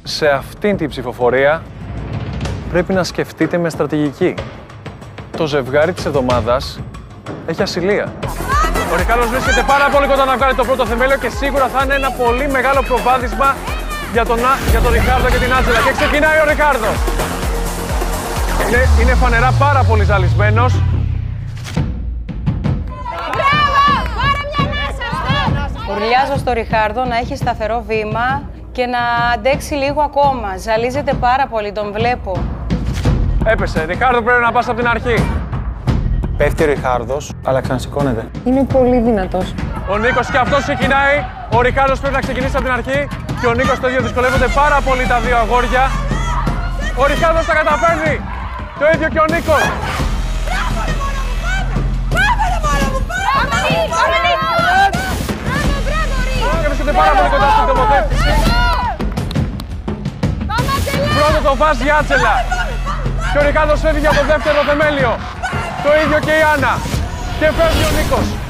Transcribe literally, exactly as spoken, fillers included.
Σε αυτήν την ψηφοφορία πρέπει να σκεφτείτε με στρατηγική. Το ζευγάρι της εβδομάδας έχει ασυλία. Ο Ρικάρδος βρίσκεται πάρα πολύ κοντά να βγάλει το πρώτο θεμέλιο και σίγουρα θα είναι ένα πολύ μεγάλο προβάδισμα για τον, για τον Ρικάρδο και την Άντζελα. Και ξεκινάει ο Ρικάρδος. Είναι, είναι φανερά πάρα πολύ ζαλισμένος. Ουρλιάζω στο Ριχάρδο να έχει σταθερό βήμα και να αντέξει λίγο ακόμα. Ζαλίζεται πάρα πολύ, τον βλέπω. Έπεσε. Ριχάρδο, πρέπει να πας από την αρχή. Πέφτει ο Ριχάρδος, αλλά ξανασηκώνεται. Είναι πολύ δυνατός. Ο Νίκος και αυτός ξεκινάει. Ο Ριχάρδος πρέπει να ξεκινήσει από την αρχή. Και ο Νίκος το ίδιο, δυσκολεύονται πάρα πολύ τα δύο αγόρια. Ο Ριχάρδος τα καταφέρνει. Το ίδιο και ο Νίκος. Βρίσκονται πάρα πολύ κοντά στην τοποθέτηση. Πρώτο το βάζει η Άντζελα. Και ο Ριχάρδος φεύγει για το δεύτερο θεμέλιο. Το ίδιο και η Άννα. Και φεύγει ο Νίκος.